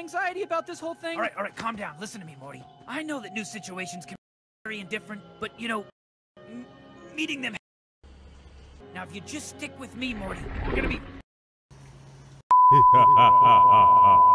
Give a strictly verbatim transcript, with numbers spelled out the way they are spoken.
anxiety about this whole thing. All right, all right, calm down. Listen to me, Morty. I know that new situations can be very indifferent, but you know, m meeting them. Now, if you just stick with me, Morty, we're gonna be.